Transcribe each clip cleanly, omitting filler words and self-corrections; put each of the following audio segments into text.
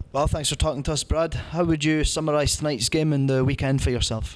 Well, thanks for talking to us, Brad. How would you summarise tonight's game and the weekend for yourself?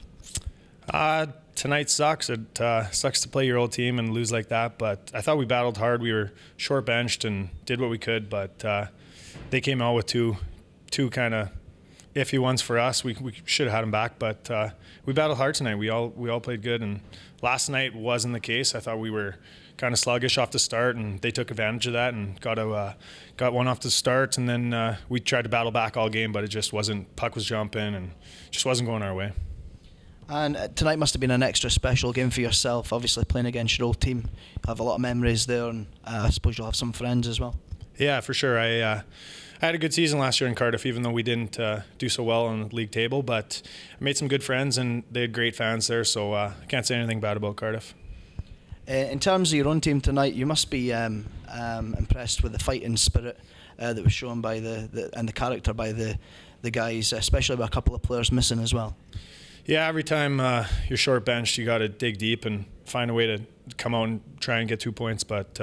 Tonight sucks. It sucks to play your old team and lose like that, but I thought we battled hard. We were short benched and did what we could, but they came out with two kind of iffy ones for us. We should have had them back, but we battled hard tonight. We all played good, and last night wasn't the case. I thought we were kind of sluggish off the start, and they took advantage of that and got one off the start, and then we tried to battle back all game, but it just wasn't. Puck was jumping and just wasn't going our way. And tonight must have been an extra special game for yourself, obviously playing against your old team. You have a lot of memories there, and I suppose you'll have some friends as well. Yeah, for sure. I had a good season last year in Cardiff, even though we didn't do so well on the league table, but I made some good friends, and they had great fans there, so I can't say anything bad about Cardiff. In terms of your own team tonight, you must be impressed with the fighting spirit that was shown by and the character by the guys, especially with a couple of players missing as well. Yeah, every time you're short benched, you got to dig deep and find a way to come out and try and get 2 points. But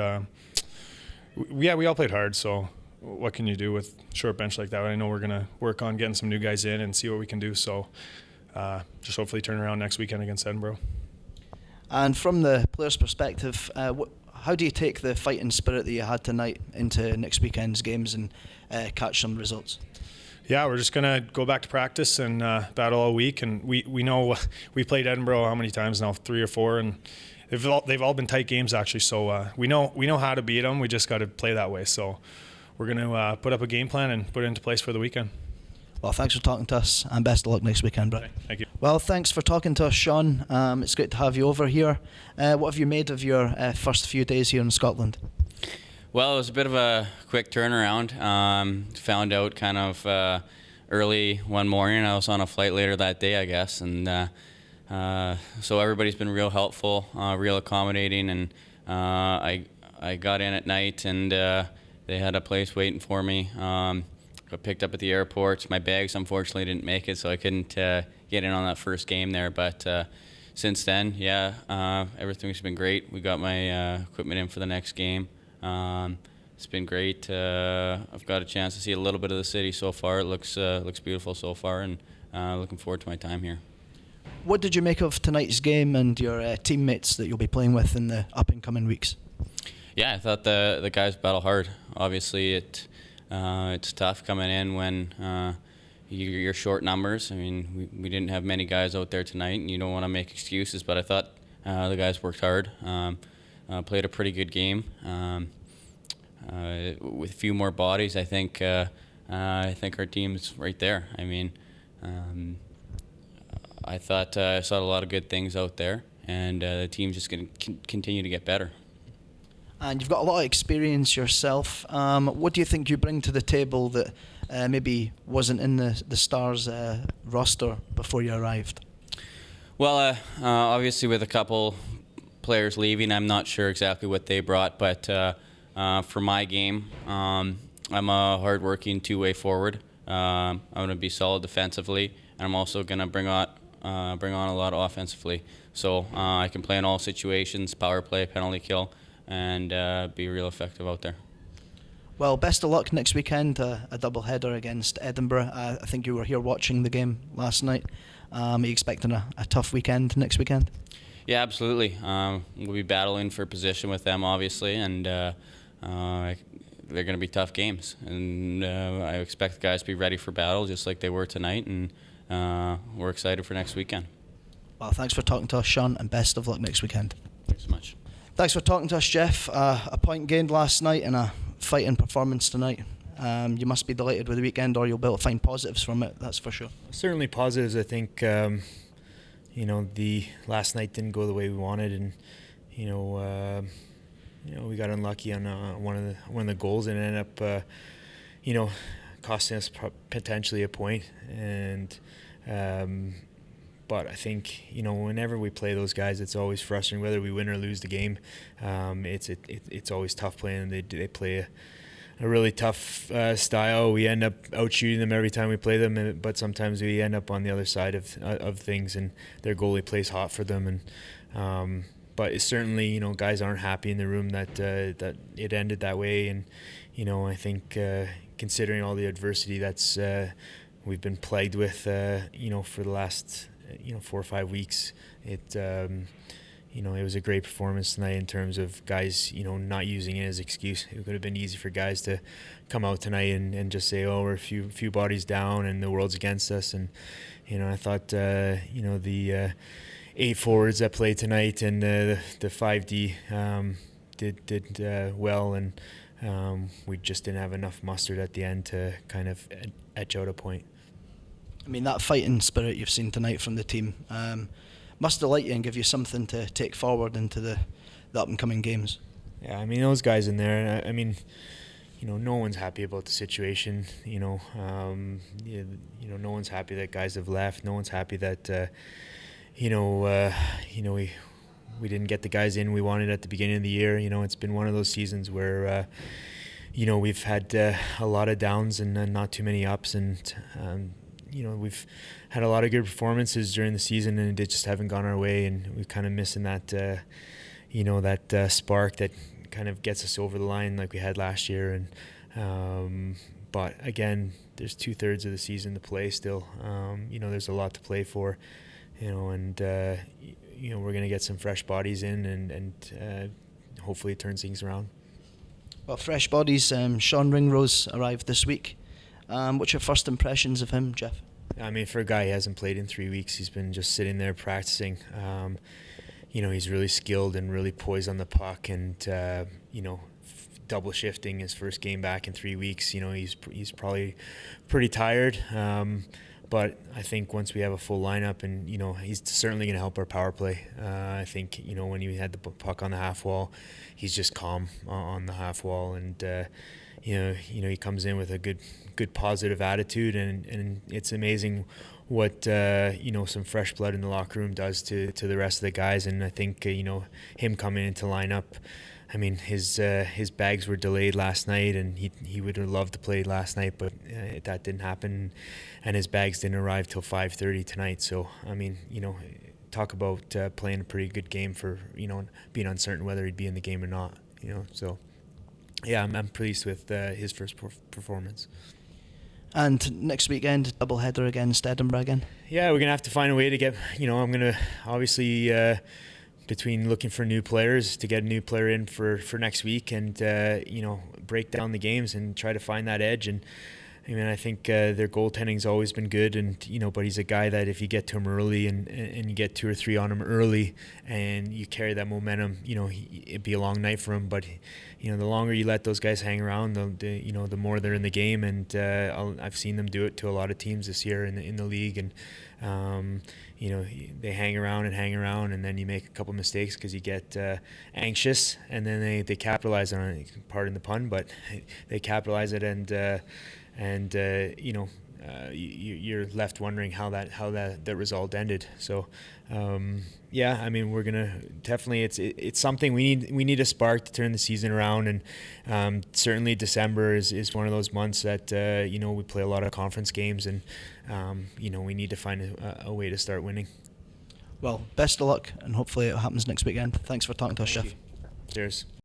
we all played hard, so what can you do with short bench like that? I know we're going to work on getting some new guys in and see what we can do. So just hopefully turn around next weekend against Edinburgh. And from the players' perspective, how do you take the fighting spirit that you had tonight into next weekend's games and catch some results? Yeah, we're just going to go back to practice and battle all week. And we know we played Edinburgh how many times now, 3 or 4, and they've all been tight games actually. So we know how to beat them. We just got to play that way. So we're going to put up a game plan and put it into place for the weekend. Well, thanks for talking to us, and best of luck next weekend, Brad. Thank you. Well, thanks for talking to us, Sean. It's great to have you over here. What have you made of your first few days here in Scotland? Well, it was a bit of a quick turnaround. Found out kind of early one morning. I was on a flight later that day, I guess, and so everybody's been real helpful, real accommodating, and I got in at night, and they had a place waiting for me. Got picked up at the airport. My bags unfortunately didn't make it, so I couldn't get in on that first game there. But since then, everything's been great. We got my equipment in for the next game. It's been great. I've got a chance to see a little bit of the city so far. It looks beautiful so far, and looking forward to my time here. What did you make of tonight's game and your teammates that you'll be playing with in the up-and-coming weeks? Yeah, I thought the guys battle hard. Obviously, it's tough coming in when you're short numbers. I mean, we didn't have many guys out there tonight, and you don't want to make excuses, but I thought the guys worked hard, played a pretty good game. With a few more bodies, I think our team's right there. I mean, I thought I saw a lot of good things out there, and the team's just going to continue to get better. And you've got a lot of experience yourself. What do you think you bring to the table that maybe wasn't in the Stars roster before you arrived? Well, obviously with a couple players leaving, I'm not sure exactly what they brought, but for my game, I'm a hard-working two-way forward. I'm going to be solid defensively, and I'm also going to bring on a lot offensively. So I can play in all situations, power play, penalty kill, and be real effective out there. Well, best of luck next weekend, a double-header against Edinburgh. I think you were here watching the game last night. Are you expecting a tough weekend next weekend? Yeah, absolutely. We'll be battling for position with them, obviously, and they're going to be tough games. And I expect the guys to be ready for battle just like they were tonight, and we're excited for next weekend. Well, thanks for talking to us, Sean, and best of luck next weekend. Thanks so much. Thanks for talking to us, Jeff. A point gained last night and a fighting performance tonight. You must be delighted with the weekend, or you'll be able to find positives from it, that's for sure. Certainly positives. I think the last night didn't go the way we wanted, and we got unlucky on one of the goals, and it ended up costing us potentially a point. And but I think whenever we play those guys, it's always frustrating whether we win or lose the game. It's always tough playing. They play a really tough style. We end up out-shooting them every time we play them, but sometimes we end up on the other side of things, and their goalie plays hot for them. but it's certainly, guys aren't happy in the room that that it ended that way. And I think considering all the adversity that's we've been plagued with, for the last 4 or 5 weeks, it was a great performance tonight in terms of guys, not using it as an excuse. It could have been easy for guys to come out tonight and just say, oh, we're a few bodies down and the world's against us. And, I thought, the 8 forwards that played tonight and the 5D did well. And we just didn't have enough mustard at the end to kind of etch out a point. I mean, that fighting spirit you've seen tonight from the team must delight you and give you something to take forward into the up-and-coming games. Yeah, I mean, those guys in there, I mean, no one's happy about the situation. No one's happy that guys have left. No one's happy that, we didn't get the guys in we wanted at the beginning of the year. It's been one of those seasons where, we've had a lot of downs and not too many ups. And, we've had a lot of good performances during the season and it just haven't gone our way. And we're kind of missing that, that spark that kind of gets us over the line like we had last year. And but again, there's 2/3 of the season to play still. There's a lot to play for, and we're going to get some fresh bodies in and hopefully it turns things around. Well, fresh bodies. Sean Ringrose arrived this week. What's your first impressions of him, Jeff? I mean, for a guy who hasn't played in 3 weeks, he's been just sitting there practicing. He's really skilled and really poised on the puck, and double shifting his first game back in 3 weeks. He's probably pretty tired, but I think once we have a full lineup, and he's certainly going to help our power play. I think when he had the puck on the half wall, he's just calm on the half wall, and he comes in with a good positive attitude, and it's amazing what some fresh blood in the locker room does to the rest of the guys. And I think him coming into lineup, I mean, his bags were delayed last night, and he would have loved to play last night, but that didn't happen, and his bags didn't arrive till 5:30 tonight. So I mean, talk about playing a pretty good game for being uncertain whether he'd be in the game or not. So yeah, I'm pleased with his first performance. And next weekend, doubleheader against Edinburgh again. Yeah, we're going to have to find a way to get, I'm going to obviously, between looking for new players, to get a new player in for next week and, break down the games and try to find that edge. And I mean, I think their goaltending's always been good, and but he's a guy that if you get to him early and you get 2 or 3 on him early, and you carry that momentum, it'd be a long night for him. But the longer you let those guys hang around, the more they're in the game. And I've seen them do it to a lot of teams this year in the league, and they hang around, and then you make a couple mistakes because you get anxious, and then they capitalize on it. Pardon the pun, but they capitalize it, and you're left wondering how that result ended. So yeah, I mean, we're gonna definitely, it's something we need a spark to turn the season around. And certainly December is one of those months that we play a lot of conference games, and we need to find a way to start winning. Well, best of luck, and hopefully it happens next weekend. Thanks for talking to us, Jeff. Cheers.